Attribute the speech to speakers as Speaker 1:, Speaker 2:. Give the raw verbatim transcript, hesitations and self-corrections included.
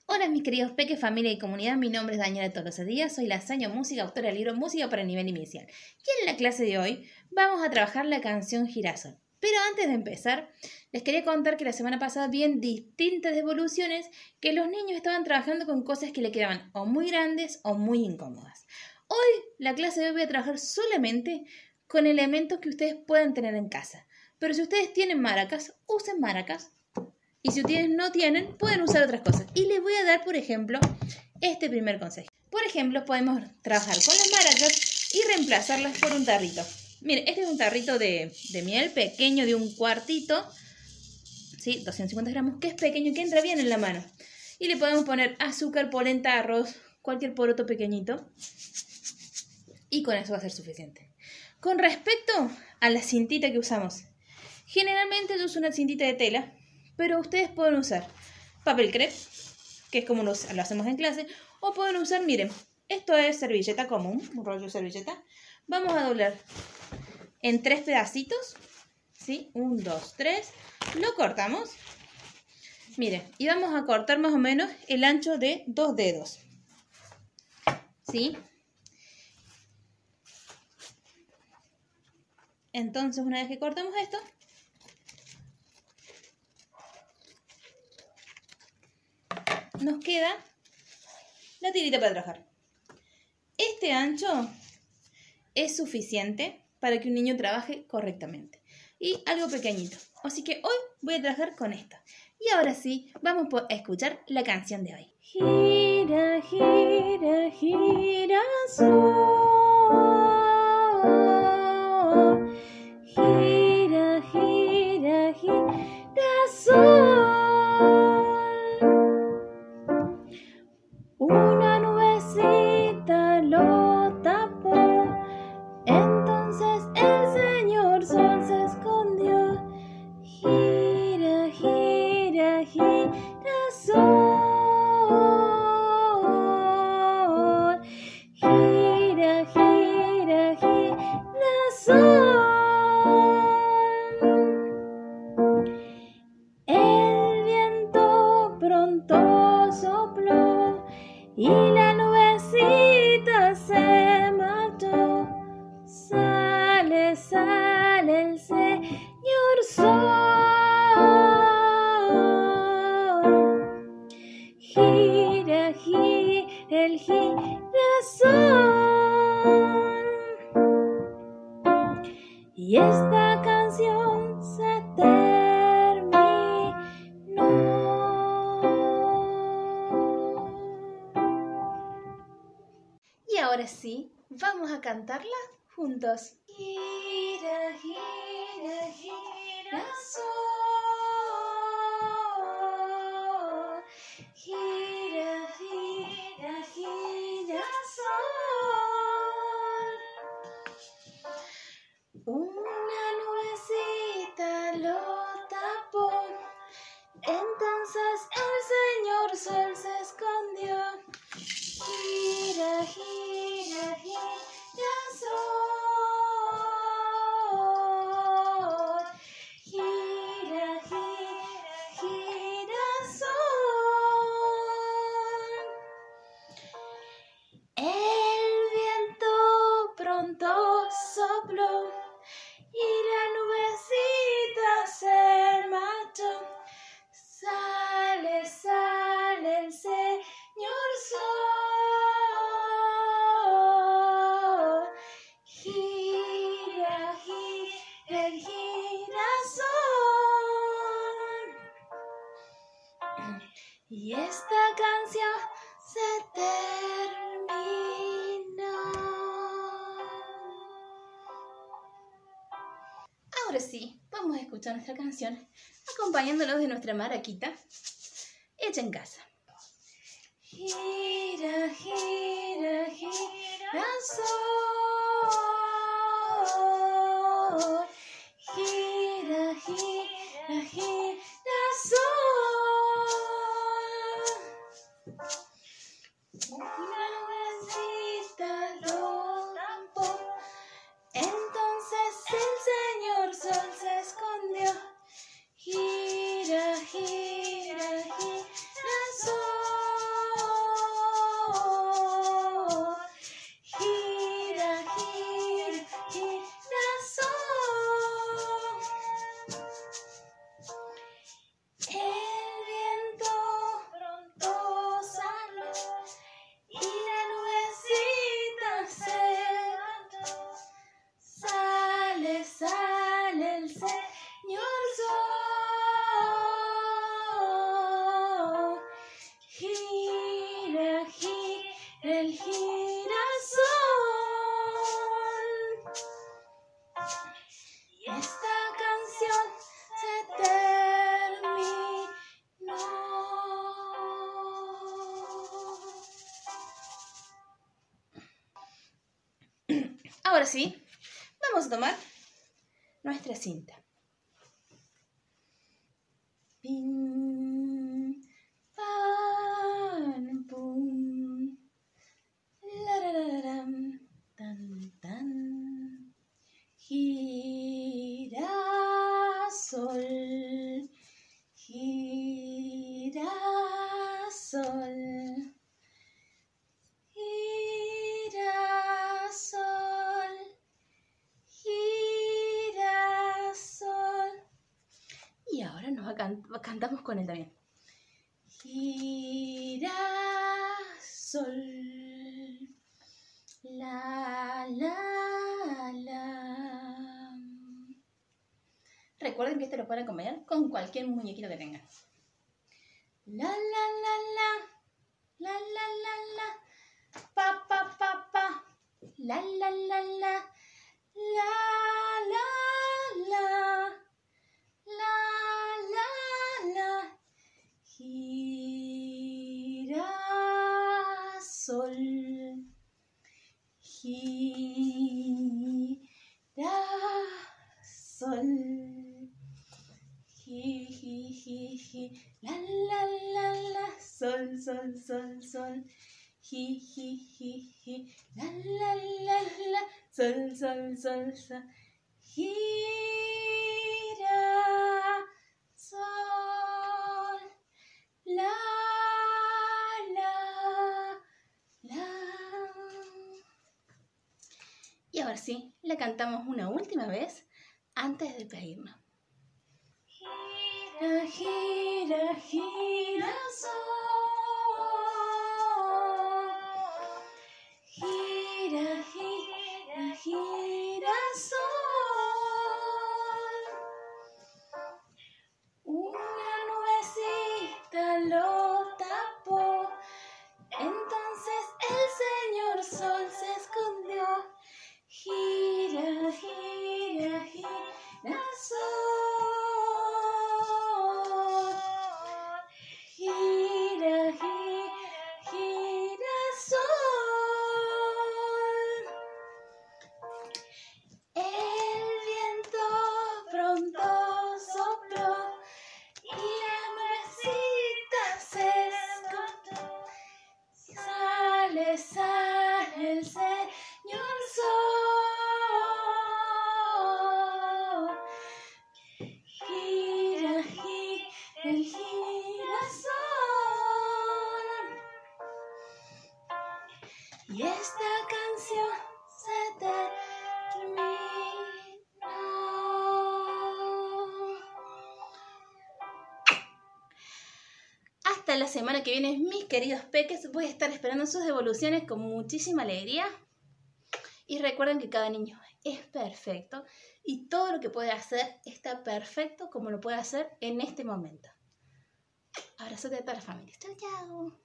Speaker 1: Hola mis queridos peques, familia y comunidad, mi nombre es Daniela Tolosa Díaz, soy lasaña música, autora del libro Música para el nivel inicial. Y en la clase de hoy vamos a trabajar la canción Girasol. Pero antes de empezar, les quería contar que la semana pasada vi en distintas devoluciones que los niños estaban trabajando con cosas que le quedaban o muy grandes o muy incómodas. Hoy, la clase de hoy voy a trabajar solamente con elementos que ustedes puedan tener en casa. Pero si ustedes tienen maracas, usen maracas. Y si ustedes no tienen, pueden usar otras cosas. Y les voy a dar, por ejemplo, este primer consejo. Por ejemplo, podemos trabajar con las maracas y reemplazarlas por un tarrito. Miren, este es un tarrito de, de miel pequeño de un cuartito. ¿Sí? doscientos cincuenta gramos, que es pequeño y que entra bien en la mano. Y le podemos poner azúcar, polenta, arroz, cualquier poroto pequeñito. Y con eso va a ser suficiente. Con respecto a la cintita que usamos. Generalmente yo uso una cintita de tela. Pero ustedes pueden usar papel crepe, que es como lo, lo hacemos en clase, o pueden usar, miren, esto es servilleta común, un rollo de servilleta. Vamos a doblar en tres pedacitos, ¿sí? Un, dos, tres. Lo cortamos. Miren, y vamos a cortar más o menos el ancho de dos dedos, ¿sí? Entonces, una vez que cortamos esto, nos queda la tirita para trabajar. Este ancho es suficiente para que un niño trabaje correctamente. Y algo pequeñito. Así que hoy voy a trabajar con esto. Y ahora sí, vamos a escuchar la canción de hoy. Gira, gira, girasol. Gira, gira, girasol. Una nubecita lo tapó, entonces el señor sol se escondió. Gira, gira, girasol. Gira, gira, girasol. El viento pronto sopló y la nubecita se marchó. Sale, sale el señor sol. Gira, gira el girasol. Y esta canción se terminó. Y ahora sí, vamos a cantarla juntos. Gira, gira, girasol. Gira, gira, girasol. Una nubecita lo tapó, entonces el señor sol se escondió. Gira, gira, girasol. Gira, gira, girasol. El viento pronto sopló y la nubecita se marchó. Sale, sale el señor sol. Gira, gira el girasol. Y esta canción se terminó. Ahora sí, vamos a escuchar nuestra canción acompañándonos de nuestra maraquita hecha en casa. Gira, gira, girasol. Gira, gira, girasol. Una nubecita lo tapó, entonces el señor sol se escondió. Gira, gira, girasol. ahora sí, vamos a tomar nuestra cinta. Pim, pam, pum, larararam, tan, tan. Girasol, girasol, girasol, girasol. Y ahora nos can cantamos con él también. Girasol, la, la, la. Recuerden que este lo pueden acompañar con cualquier muñequito que tengan. La, la, la, la, la, la, la, la, pa, pa, pa, pa, la, la, la, la, la, la, la, la, la, la, girasol, girasol, gi, gi, gi, gi, la, la, la, la, sol, sol, sol, sol, gi, gi, gi, gi, la, la, la, la, sol, sol, sol, sol, girasol, la, la, la. Y ahora sí, la cantamos una última vez antes de pedirnos. Gira, gira, girasol. Gira, gira, girasol. Una nubecita lo tapó. Entonces el señor sol se escondió. Gira, gira, girasol. Gira, gira, girasol. El viento pronto sopló y la nubecita se escondió. Sale, sale el señor sol. Gira, gira, el girasol. Y esta canción se terminó. Hasta la semana que viene, mis queridos peques. Voy a estar esperando sus devoluciones con muchísima alegría. Y recuerden que cada niño es perfecto y todo lo que puede hacer está perfecto como lo puede hacer en este momento. Abrazote a toda la familia. Chao, chao.